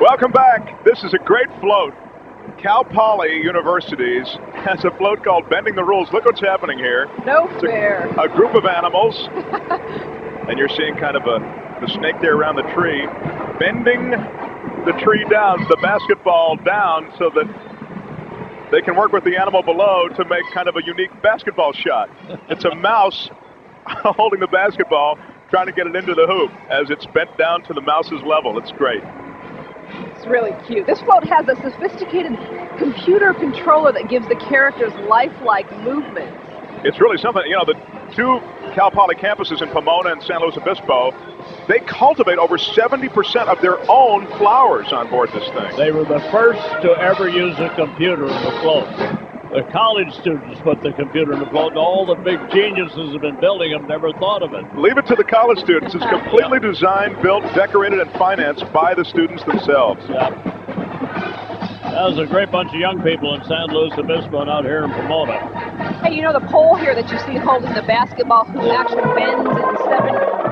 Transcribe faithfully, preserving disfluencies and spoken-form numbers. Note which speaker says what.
Speaker 1: Welcome back. This is a great float. Cal Poly Universities has a float called Bending the Rules. Look what's happening here.
Speaker 2: No
Speaker 1: it's
Speaker 2: fair.
Speaker 1: A, a group of animals, and you're seeing kind of a the snake there around the tree, bending the tree down, the basketball down, so that they can work with the animal below to make kind of a unique basketball shot. It's a mouse holding the basketball, trying to get it into the hoop as it's bent down to the mouse's level. It's great.
Speaker 2: It's really cute. This float has a sophisticated computer controller that gives the characters lifelike movements.
Speaker 1: It's really something. You know, the two Cal Poly campuses in Pomona and San Luis Obispo, they cultivate over seventy percent of their own flowers on board this thing.
Speaker 3: They were the first to ever use a computer in the float. The college students put the computer in the float, and all the big geniuses have been building them never thought of it.
Speaker 1: Leave it to the college students. It's completely yeah. designed, built, decorated, and financed by the students themselves.
Speaker 3: Yeah. That was a great bunch of young people in San Luis Obispo and out here in Pomona.
Speaker 2: Hey, you know the pole here that you see holding the basketball hoop actually bends in seven